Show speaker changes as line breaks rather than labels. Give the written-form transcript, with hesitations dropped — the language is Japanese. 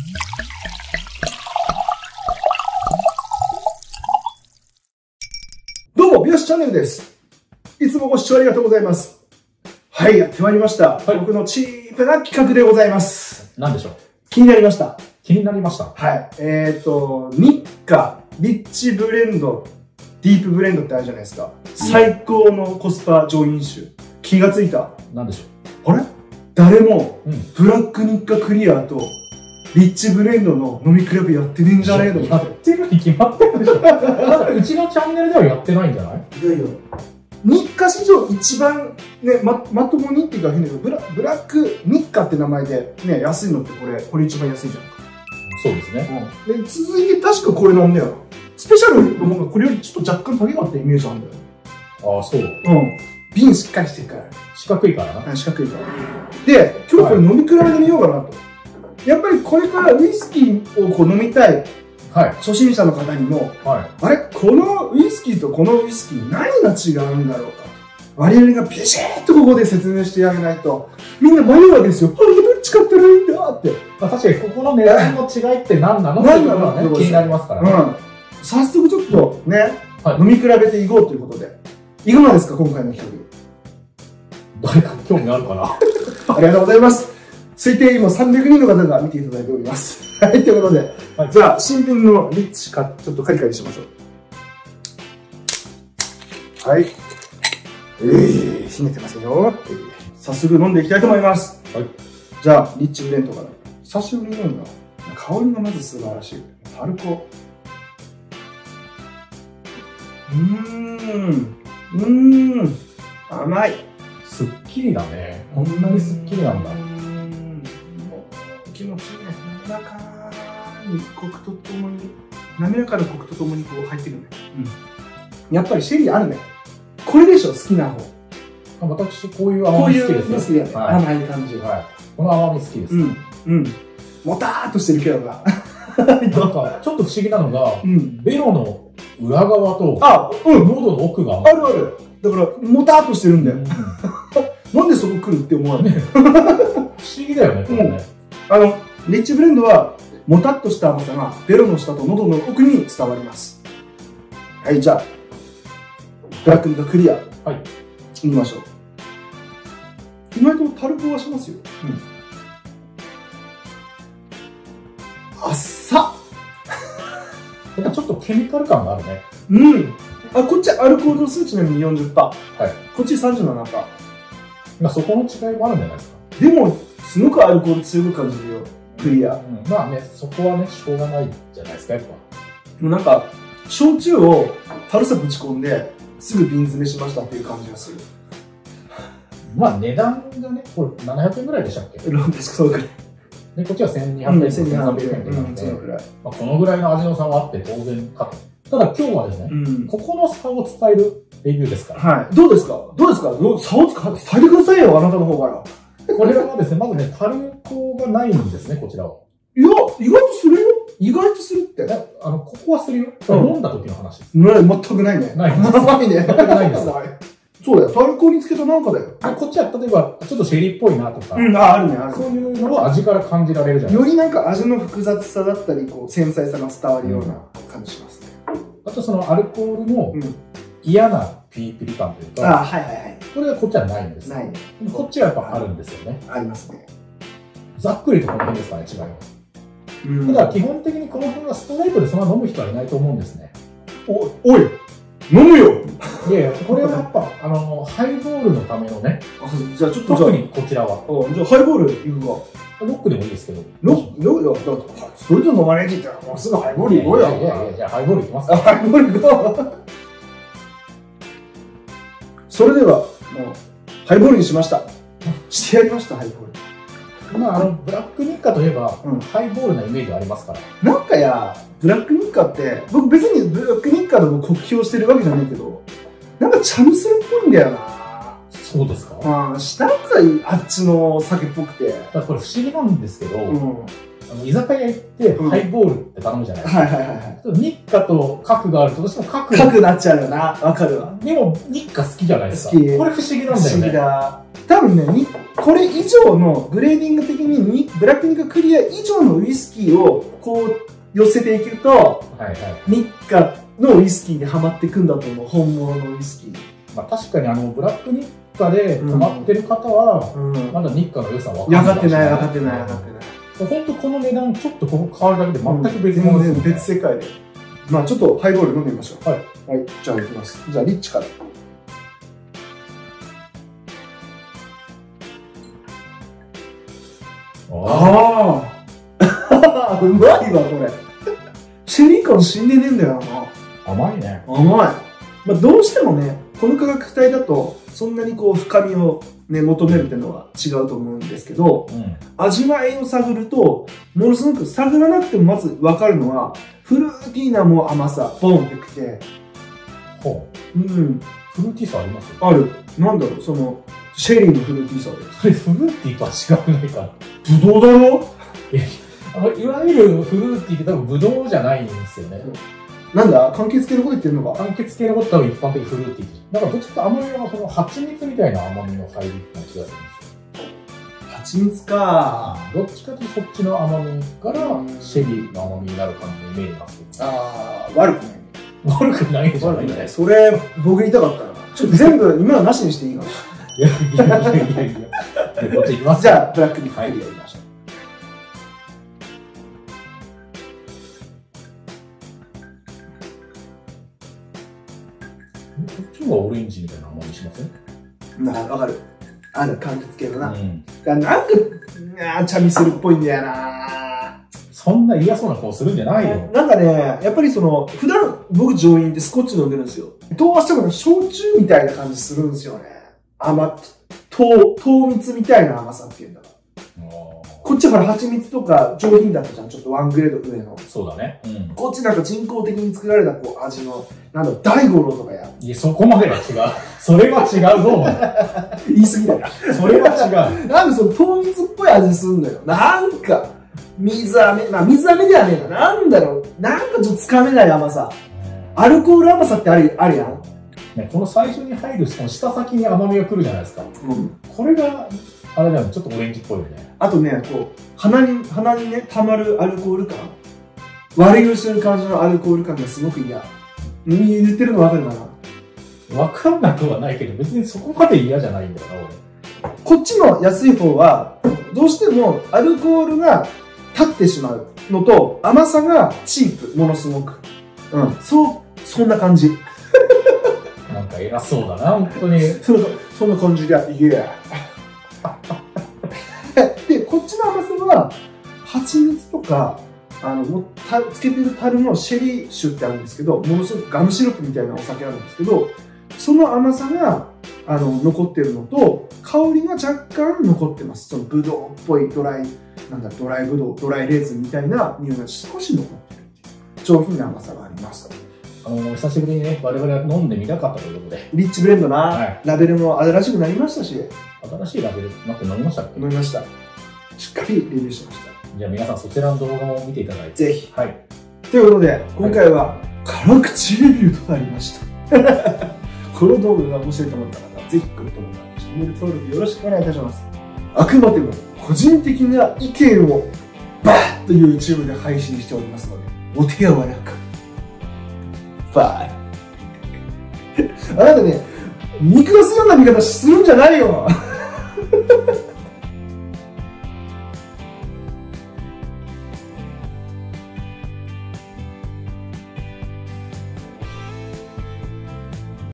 どうも、美容師チャンネルです。いつもご視聴ありがとうございます。はい、やってまいりました。はい、僕のチープな企画でございます。
何でしょう？
気になりました。
気になりました。
はい。日課、リッチブレンド、ディープブレンドってあるじゃないですか。最高のコスパ上品酒。気がついた。
何でしょ
う？あれ？誰も、ブラック日課クリアと、リッチブレンドの飲み比べやってねえんじゃねえの？
やってるに決まってるでしょ。だからうちのチャンネルではやってないんじゃない？
いやいや。日課史上一番ね、まともにっていうか変だけど、ブラック日課って名前でね、安いのってこれ一番安いじゃんか。
そうですね。
で、続いて確かこれなんだよ。スペシャルの方がこれよりちょっと若干高かったイメージあるんだよ。
ああ、そう。
瓶しっかりしてるから。
四角いからな。
四角いから。で、今日これ飲み比べてみようかなと。やっぱりこれからウイスキーをこう飲みたい。はい。初心者の方にも、はい。あれこのウイスキーとこのウイスキー何が違うんだろうか。我々がビシッとここで説明してあげないと、みんな迷うわけですよ。あ、どっち買ったらいいんだって。
まあ確かにここの値段の違いって何なのっていうのはね、気になりますからね。
早速ちょっとね、飲み比べていこうということで。いかがですか、今回の企
画。誰か興味あるかな
ありがとうございます。推定今300人の方が見ていただいております。はい、ということで。じゃあ、新品のリッチか、ちょっとカリカリしましょう。はい。ひねってますよ。早速飲んでいきたいと思います。はい。じゃあ、リッチブレンドから。久しぶりに飲んだ。香りがまず素晴らしい。パルコ。甘い。
すっきりだね。こんなにすっきりなんだ。
気持ちいいね。滑らかにコクとともに、滑らかなコクとともにこう入ってくるね。やっぱりシェリーあるね。これでしょ、好きな方。
私、こういう甘み好きですね。
好きだよね。甘い感じ。
この甘み好きです。
もたーっとしてるけどな。
なんか、ちょっと不思議なのが、ベロの裏側と、喉の奥が
あるある。だから、もたーっとしてるんだよ。なんでそこ来るって思わない？
不思議だよね、これね。
リッチブレンドは、もたっとした甘さが、ベロの下と喉の奥に伝わります。はい、じゃあ、ブラックがクリア。はい。いきましょう。意外とタルコはしますよ。あっさ
ちょっとケミカル感があるね。
こっちアルコール度数ちなみに 40%。はい。こっち 37%。
まあそこの違いもあるんじゃないですか。
でも、すごくアルコール強く感じるよ。クリア。
まあね、そこはね、しょうがないじゃないですか、やっぱ。
なんか、焼酎を樽さぶち込んで、すぐ瓶詰めしましたっていう感じがする。
まあ値段がね、これ700円ぐらいでしたっけ？
確かそうぐらい。
で、こっちは1200円、1300円なんで、このぐらいの味の差はあって当然かと。ただ今日はですね、ここの差を伝えるレビューですから。
はい。どうですか差を伝えてくださいよ、あなたの方から。
これはですね、まずね、タルコがないんですね、こちらは。
いや、意外とするよ。意外とするって。
ここはするよ。飲んだ時の話です。
全くないね。
ないね。
全
くないんです。
そうだよ。タルコにつけたなんかだよ。
こっちは例えば、ちょっとシェリーっぽいなとか。
あるね、ある。
そういうのを味から感じられるじゃないですか。
よりなんか味の複雑さだったり、こう、繊細さが伝わるような感じしますね。
あとそのアルコールの嫌なピリピリ感というか。これはこっちはないんです。ないね。こっちはやっぱあるんですよね。
ありますね。
ざっくりとこの辺ですかね、違いは。ただ基本的にこの辺はストレートでそのまま飲む人はいないと思うんですね。
おい飲むよ。
いやいや、これはやっぱ、ハイボールのためのね。
じゃあちょっと
特にこちらは。
じゃあハイボールいくか。
ロックでもいいですけど。
ストレート飲まないって言ったら、もうすぐハイボールいこうよ。
いや、じゃあハイボールいきますか。
ハイボールいこう。それでは、もう、ハイボールにしました。してやりました、ハイボール。
まあ、ブラック日課といえば、ハイボールなイメージありますから。
なんかブラック日課って、僕別にブラック日課でも酷評してるわけじゃないけど、なんかチャミスルっぽいんだよな。
そうですか？
下があっちの酒っぽくて。
これ不思議なんですけど、 居酒屋行って、ハイボールって頼むじゃないですか。はいはいはい。日課と角があるとどうしても角
なっちゃうよな。わかるわ。
でも、日課好きじゃないですか。好き。これ不思議なんだよね。不思議だ。
多分ね、これ以上の、グレーディング的に、ブラックニッカクリア以上のウイスキーを、こう、寄せていくと、はいはい。日課のウイスキーにはまっていくんだと思う。本物のウイスキー。
まあ確かにブラックニッカで泊まってる方は、まだ日課の良さは分かんない。
分かってない、分かってない、分かってない。
本当この値段ちょっと変わるだけで全く別物ですね。
別世界で。まあちょっとハイボール飲んでみましょう。はい。はい。じゃあいきます。じゃあリッチから。ああうまいわ、これ。シェリー感死んでねえんだよな。
甘いね。
甘い。まあどうしてもね、この価格帯だと、そんなにこう深みをね、求めるっていうのは違うと思うんですけど、味わいを探ると、ものすごく探らなくてもまず分かるのは、フルーティーなもう甘さ、ボンってきて。
ほう。うん。フルーティーさあります
ある。なんだろう、シェリーのフルーティーさで。
それフルーティーとは違くないか。
ブドウだろ
いわゆるフルーティーって多分ブドウじゃないんですよね。
なんだ柑橘系のこと言ってるのか。
柑橘系のこと多分一般的フルーティー。なんかちょっと甘みの蜂蜜みたいな甘みの入りな気がするんですよ。
蜂蜜か。
どっちかというとそっちの甘みからシェリーの甘みになる感じのイメージなんですけど。
ああ、悪くない。
悪くないじゃないね。
それ、僕言いたかったな。ちょっと全部、今はなしにしていいかな。
いや。こっち行きます。
じゃあ、ブラックに入りやりましょう。
こっちの方がオレンジみたいな甘みしません？
わかる。柑橘系のな。なんか、茶味するっぽいんだよな。
そんな嫌そうな顔するんじゃないよ。
なんかね、やっぱり普段僕上飲ってスコッチ飲んでるんですよ。どうしても焼酎みたいな感じするんですよね。糖蜜みたいな甘さっていうんだから。こっちほら蜂蜜とか上品だったじゃん。ちょっとワングレード上の。
そうだね。
こっちなんか人工的に作られたこう味の、なんだろう、大五郎とかや。
いや、そこまでは違う。それは違うぞ、お前。
言い過ぎだよ。
それは違う。
なんで糖蜜っぽい味すんだよ。なんか、水飴、まあ水飴ではねえな。なんだろう、なんかちょっとつかめない甘さ。アルコール甘さってあるやん。
ね、この最初に入るこの舌先に甘みが来るじゃないですか。これが、あれだよね、ちょっとオレンジっぽいよね。あ
とね、こう、鼻にね、溜まるアルコール感。悪酔いする感じのアルコール感がすごく嫌。言ってるの分かるか
な？分かんなくはないけど、別にそこまで嫌じゃないんだよな、俺。
こっちの安い方は、どうしてもアルコールが立ってしまうのと、甘さがチープ、ものすごく。そんな感じ。
なんか偉そうだな、本当に。
そんな感じで、いや。で、こっちの甘さは、蜂蜜とか、つけてる樽のシェリー酒ってあるんですけど、ものすごくガムシロップみたいなお酒あるんですけど、その甘さが、残ってるのと、香りが若干残ってます。そのブドウっぽいドライブドウ、ドライレーズンみたいな匂いが少し残ってるっていう、上品な甘さがあります。
久しぶりにね、我々は飲んでみたかったということで。
リッチブレンドな、ラベルも新しくなりましたし。
新しいラベル待って飲みましたっけ？
飲みました。しっかりレビューしました。
じゃあ皆さんそちらの動画も見ていただいて。
ぜひ。はい。ということで、今回は辛口レビューとなりました。この動画が面白いと思った方は、ぜひグッドボタン、チャンネル登録よろしくお願いいたします。あくまでも個人的な意見をバーッと YouTube で配信しておりますので、お手柔らか。バイ。あなたね、見下すような見方するんじゃないよ。